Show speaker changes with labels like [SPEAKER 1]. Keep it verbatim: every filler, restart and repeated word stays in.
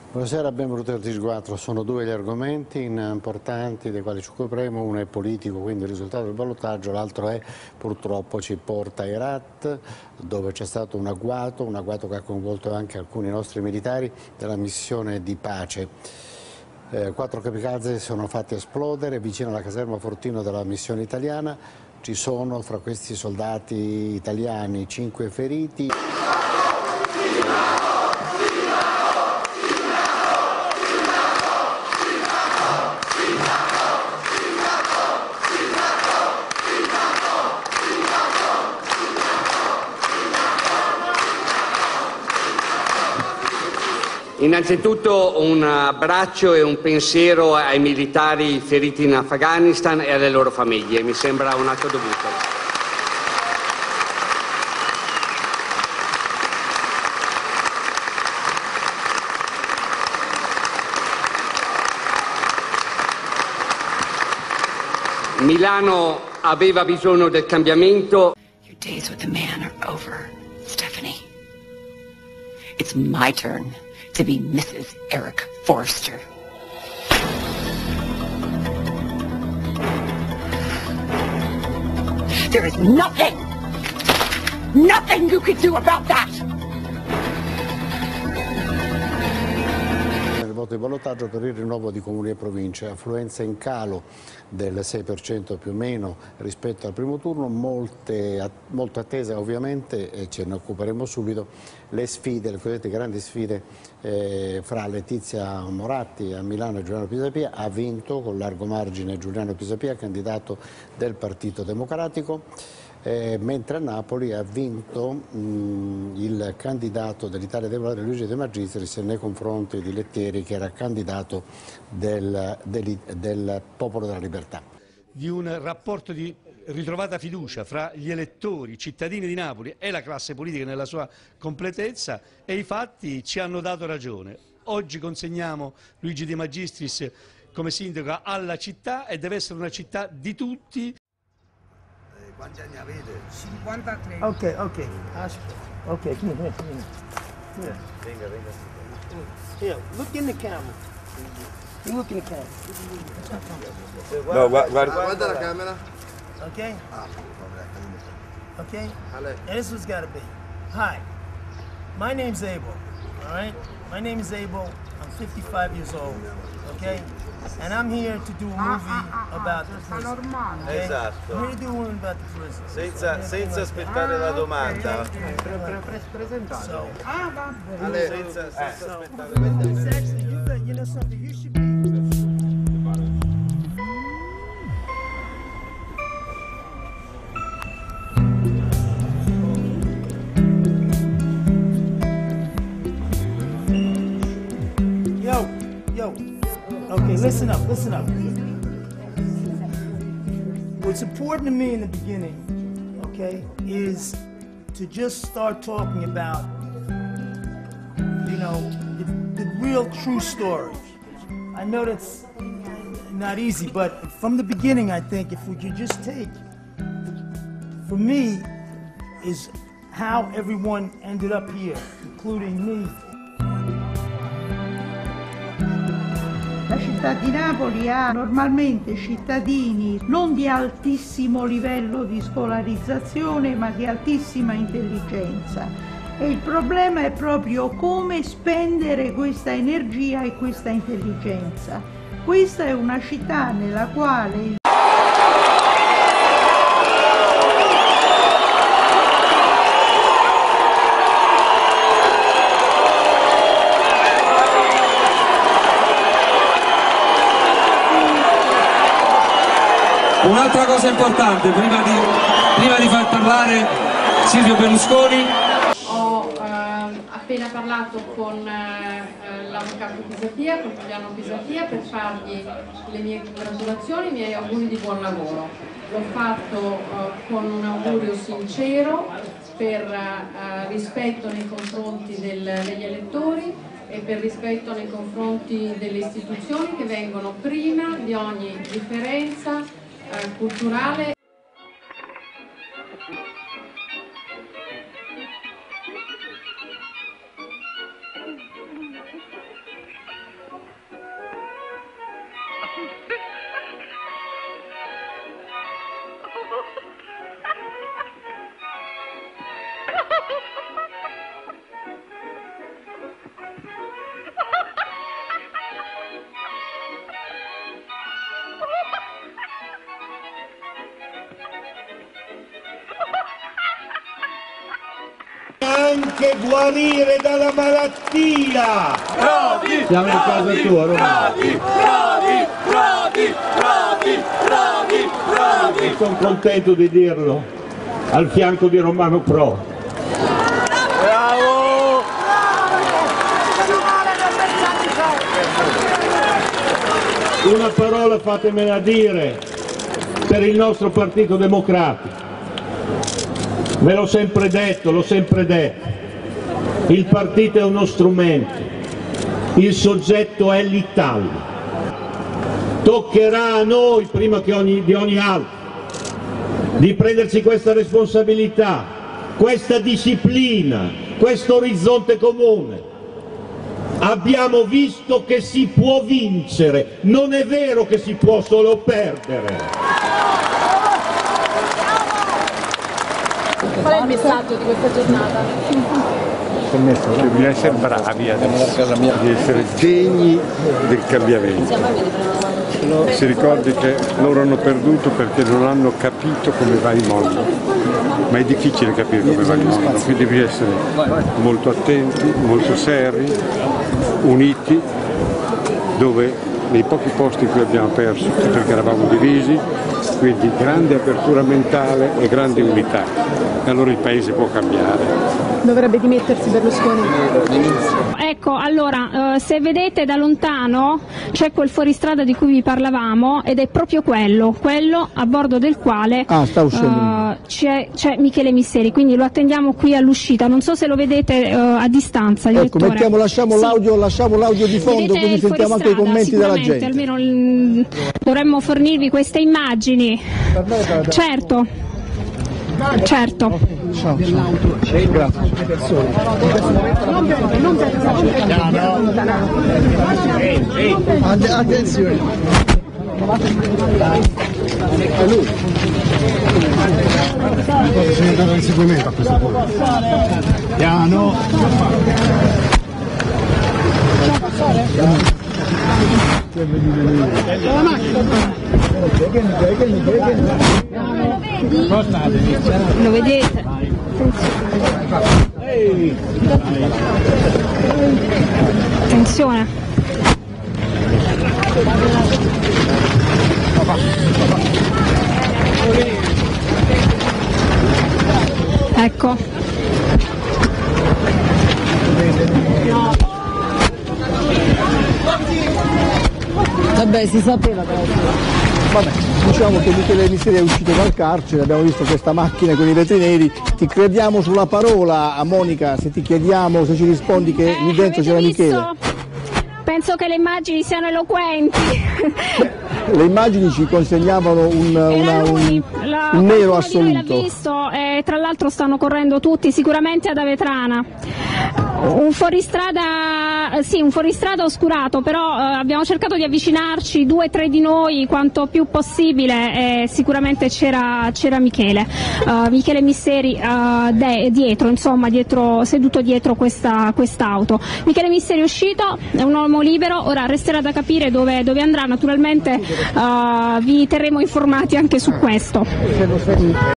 [SPEAKER 1] Buonasera, benvenuti al T G quattro. Sono due gli argomenti importanti dei quali ci occuperemo. Uno è politico, quindi il risultato del ballottaggio, l'altro è purtroppo ci porta a Herat, dove c'è stato un agguato, un agguato che ha coinvolto anche alcuni nostri militari della missione di pace. Eh, quattro kamikaze sono fatti esplodere vicino alla caserma Fortino della missione italiana. Ci sono fra questi soldati italiani cinque feriti.
[SPEAKER 2] Innanzitutto un abbraccio e un pensiero ai militari feriti in Afghanistan e alle loro famiglie, mi sembra un atto dovuto. Milano aveva bisogno del cambiamento.
[SPEAKER 3] Your days with the man are over, Stephanie. It's my turn to be Missus Eric Forrester. There is nothing, nothing you can do about that.
[SPEAKER 1] Nel voto di ballottaggio per il rinnovo di comuni e province, affluenza in calo del sei per cento più o meno rispetto al primo turno, molte, molto attese ovviamente, e ce ne occuperemo subito, le sfide, le cosiddette grandi sfide eh, fra Letizia Moratti a Milano e Giuliano Pisapia. Ha vinto con largo margine Giuliano Pisapia, candidato del Partito Democratico, eh, mentre a Napoli ha vinto mh, il candidato dell'Italia dei Valori, Luigi De Magistris, nei confronti di Lettieri, che era candidato del, del, del Popolo della Libertà.
[SPEAKER 4] Di un rapporto di ritrovata fiducia fra gli elettori, i cittadini di Napoli e la classe politica nella sua completezza, e i fatti ci hanno dato ragione. Oggi consegniamo Luigi De Magistris come sindaco alla città, e deve essere una città di tutti.
[SPEAKER 5] Eh, quanti anni avete?
[SPEAKER 6] cinquantatré.
[SPEAKER 5] Ok, ok, aspetta. Ok, vieni, vieni, vieni. Yeah.
[SPEAKER 1] Venga, venga.
[SPEAKER 5] Yeah, look in the camera. You look in the camera.
[SPEAKER 7] No, guarda, guarda.
[SPEAKER 8] Guarda la camera.
[SPEAKER 5] Okay?
[SPEAKER 8] Ah,
[SPEAKER 5] Okay?
[SPEAKER 8] Ale.
[SPEAKER 5] And this one's gotta be. Hi, my name's Abel, all right? My name is Abel, I'm fifty-five years old, okay? And I'm here to do a movie about the prison, okay?
[SPEAKER 7] Esatto.
[SPEAKER 5] I'm here to do one about the prison.
[SPEAKER 7] Senza, senza aspettare la domanda.
[SPEAKER 5] So,
[SPEAKER 6] Ah, va bene.
[SPEAKER 7] Ale, senza, senza aspettare.
[SPEAKER 5] it's actually, you, know- you know something, you should be. Yo, yo. Okay, listen up, listen up. What's important to me in the beginning, okay, is to just start talking about, you know, the, the real true story. I know that's not easy, but from the beginning, I think if we could just take, for me, is how everyone ended up here, including me.
[SPEAKER 9] La città di Napoli ha normalmente cittadini non di altissimo livello di scolarizzazione, ma di altissima intelligenza, e il problema è proprio come spendere questa energia e questa intelligenza. Questa è una città nella quale
[SPEAKER 10] Un'altra cosa importante, prima di, prima di far parlare Silvio Berlusconi.
[SPEAKER 11] Ho eh, appena parlato con eh, l'avvocato Pisapia, con Giuliano Pisapia, per fargli le mie congratulazioni, i miei auguri di buon lavoro. L'ho fatto eh, con un augurio sincero per eh, rispetto nei confronti del, degli elettori e per rispetto nei confronti delle istituzioni, che vengono prima di ogni differenza eh, culturale.
[SPEAKER 6] anche guarire dalla malattia.
[SPEAKER 8] Bravi,
[SPEAKER 6] Siamo in casa tua, Romano.
[SPEAKER 8] bravi, bravi, bravi, bravi, bravi, bravi.
[SPEAKER 6] Sono contento di dirlo, al fianco di Romano Pro.
[SPEAKER 8] Bravo!
[SPEAKER 6] Una parola fatemela dire per il nostro Partito Democratico. Ve l'ho sempre detto, l'ho sempre detto. Il partito è uno strumento, il soggetto è l'Italia. Toccherà a noi, prima che ogni, di ogni altro, di prenderci questa responsabilità, questa disciplina, questo orizzonte comune. Abbiamo visto che si può vincere, non è vero che si può solo perdere.
[SPEAKER 11] Qual è il messaggio di questa giornata?
[SPEAKER 12] Bisogna essere bravi adesso, di essere degni del cambiamento. Si ricordi che loro hanno perduto perché non hanno capito come va il mondo, ma è difficile capire come va il mondo, quindi devi essere molto attenti, molto seri, uniti, dove nei pochi posti in cui abbiamo perso è perché eravamo divisi, quindi grande apertura mentale e grande unità, e allora il paese può cambiare.
[SPEAKER 11] Dovrebbe dimettersi Berlusconi.
[SPEAKER 13] Ecco, allora, eh, se vedete da lontano c'è quel fuoristrada di cui vi parlavamo ed è proprio quello, quello a bordo del quale
[SPEAKER 14] ah, sta uscendo.
[SPEAKER 13] Uh, c'è, c'è Michele Misseri, quindi lo attendiamo qui all'uscita, non so se lo vedete uh, a distanza.
[SPEAKER 14] Ecco, mettiamo, lasciamo sì. l'audio, lasciamo l'audio di fondo,
[SPEAKER 13] vedete
[SPEAKER 14] così sentiamo anche i commenti della gente.
[SPEAKER 13] Almeno l- dovremmo fornirvi queste immagini. Certo. Certo.
[SPEAKER 14] Ciao, ciao. Grazie. Attenzione. È lui. Bisogna dare l'inseguimento a questo punto. Piano. La macchina.
[SPEAKER 13] Lo vedete? Attenzione. Ecco.
[SPEAKER 14] Vabbè, si sapeva. Vabbè, diciamo che Michele Misseri è uscito dal carcere, abbiamo visto questa macchina con i vetri neri. Ti crediamo sulla parola, a Monica, se ti chiediamo, se ci rispondi che
[SPEAKER 13] eh,
[SPEAKER 14] lì dentro c'era
[SPEAKER 13] visto?
[SPEAKER 14] Michele.
[SPEAKER 13] Penso che le immagini siano eloquenti.
[SPEAKER 14] Le immagini ci consegnavano un, una, un,
[SPEAKER 13] La,
[SPEAKER 14] un nero
[SPEAKER 13] assoluto. Di noi l'ha visto e tra l'altro stanno correndo tutti, sicuramente ad Avetrana. Un fuoristrada, sì, un fuoristrada oscurato, però eh, abbiamo cercato di avvicinarci, due o tre di noi, quanto più possibile, e sicuramente c'era, c'era Michele, uh, Michele Misseri uh, de, dietro, insomma, dietro, seduto dietro questa quest'auto. Michele Misseri è uscito, è un uomo libero, ora resterà da capire dove, dove andrà, naturalmente uh, vi terremo informati anche su questo.